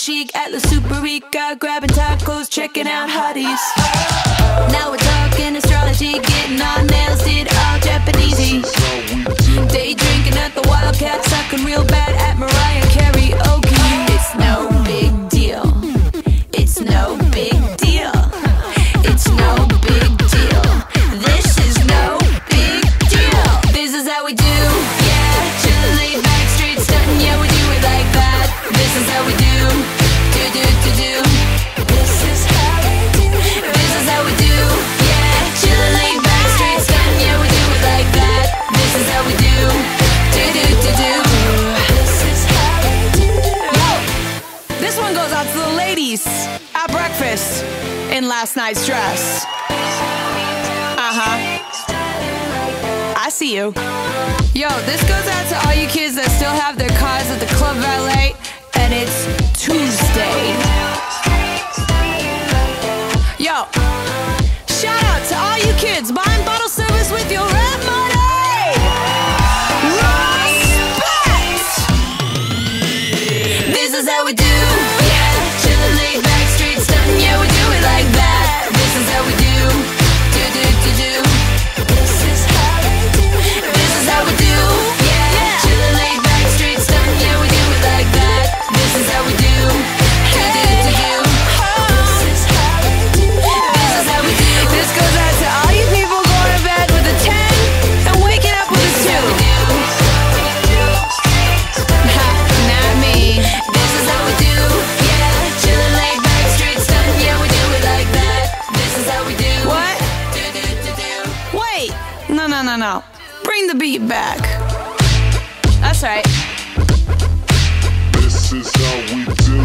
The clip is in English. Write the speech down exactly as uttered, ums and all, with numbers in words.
chic at the Super Rica, grabbing tacos, checking out hotties. Now we're talking astrology, getting our nails did all Japanesey. Day drinking at the Wildcat, sucking real bad at Mariah karaoke. It's no big deal. It's no big deal. It's no big deal. This is no big deal. This is how we do, yeah. Chillin', laid back, straight stuntin', yeah, we do it like that. This is how we do, do do do do. This is how we do. This is how we do, yeah. Chillin', laid back, straight stuntin', yeah, we do it like that. This is how we do, do do do do. This is how we do. Yo, this one goes out to the ladies at breakfast in last night's dress. Uh-huh. I see you. Yo, this goes out to all you kids that still have their cars at the club valet, and it's Tuesday. Yo, shout out to all you kids buying bottle service with your rent money. Respect! This is how we do, yeah. Chillin', laid back, straight stuntin', yeah, we do it like that. This is how we do, do do do do. This is how we do. This is how we do, yeah. Chillin', laid back, straight stuntin', yeah, we do it like that. This is how we do, do do do do. This is how we do. This is how we do. This goes out to all you people going to bed with a ten and waking up with a two. Not me. This is how we do, yeah. Chillin', laid back, straight stuntin', yeah, we do it like that. This is how we do. What? Do do do do. Wait. No no no no. Bring the beat back. That's right. This is how we do.